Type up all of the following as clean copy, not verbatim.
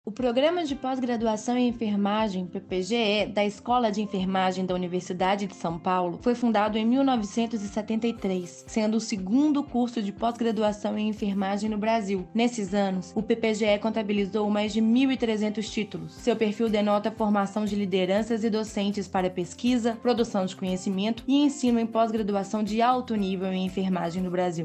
O Programa de Pós-Graduação em Enfermagem, PPGE, da Escola de Enfermagem da Universidade de São Paulo, foi fundado em 1973, sendo o segundo curso de pós-graduação em enfermagem no Brasil. Nesses anos, o PPGE contabilizou mais de 1.300 títulos. Seu perfil denota a formação de lideranças e docentes para pesquisa, produção de conhecimento e ensino em pós-graduação de alto nível em enfermagem no Brasil.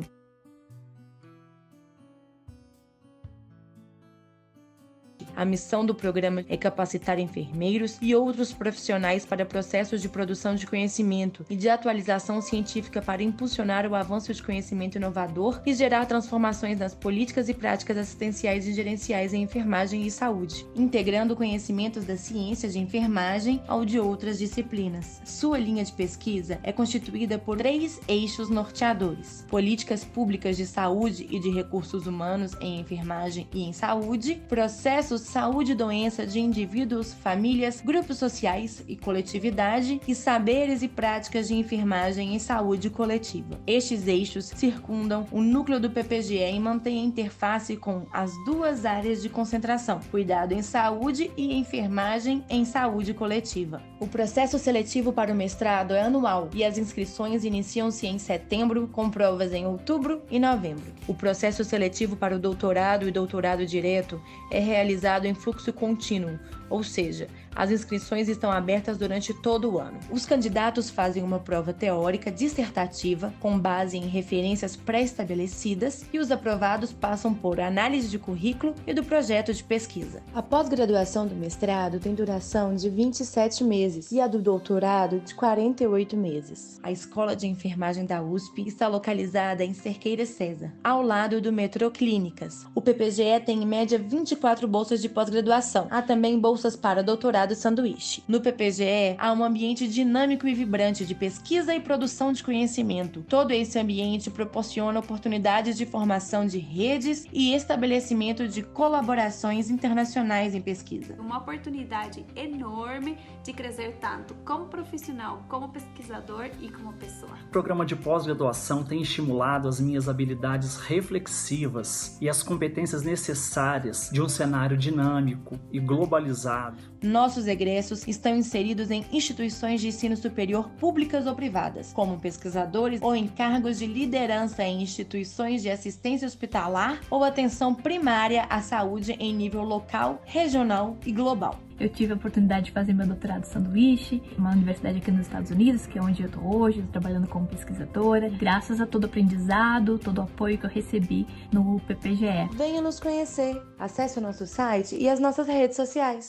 A missão do programa é capacitar enfermeiros e outros profissionais para processos de produção de conhecimento e de atualização científica para impulsionar o avanço de conhecimento inovador e gerar transformações nas políticas e práticas assistenciais e gerenciais em enfermagem e saúde, integrando conhecimentos das ciências de enfermagem ao de outras disciplinas. Sua linha de pesquisa é constituída por 3 eixos norteadores: políticas públicas de saúde e de recursos humanos em enfermagem e em saúde, processos saúde e doença de indivíduos, famílias, grupos sociais e coletividade, e saberes e práticas de enfermagem e saúde coletiva. Estes eixos circundam o núcleo do PPGE e mantêm a interface com as 2 áreas de concentração: cuidado em saúde e enfermagem em saúde coletiva. O processo seletivo para o mestrado é anual e as inscrições iniciam-se em setembro, com provas em outubro e novembro. O processo seletivo para o doutorado e doutorado direto é realizado em fluxo contínuo, ou seja, as inscrições estão abertas durante todo o ano. Os candidatos fazem uma prova teórica dissertativa com base em referências pré-estabelecidas e os aprovados passam por análise de currículo e do projeto de pesquisa. A pós-graduação do mestrado tem duração de 27 meses e a do doutorado de 48 meses. A Escola de Enfermagem da USP está localizada em Cerqueira César, ao lado do metrô Clínicas. O PPGE tem em média 24 bolsas de pós-graduação. Há também bolsas para doutorado e sanduíche. No PPGE, há um ambiente dinâmico e vibrante de pesquisa e produção de conhecimento. Todo esse ambiente proporciona oportunidades de formação de redes e estabelecimento de colaborações internacionais em pesquisa. Uma oportunidade enorme de crescer tanto como profissional, como pesquisador e como pessoa. O programa de pós-graduação tem estimulado as minhas habilidades reflexivas e as competências necessárias de um cenário dinâmico e globalizado. Nossos egressos estão inseridos em instituições de ensino superior públicas ou privadas, como pesquisadores ou em cargos de liderança em instituições de assistência hospitalar ou atenção primária à saúde em nível local, regional e global. Eu tive a oportunidade de fazer meu doutorado de sanduíche, uma universidade aqui nos Estados Unidos, que é onde eu tô hoje, trabalhando como pesquisadora, graças a todo o aprendizado, todo o apoio que eu recebi no PPGE. Venha nos conhecer, acesse o nosso site e as nossas redes sociais.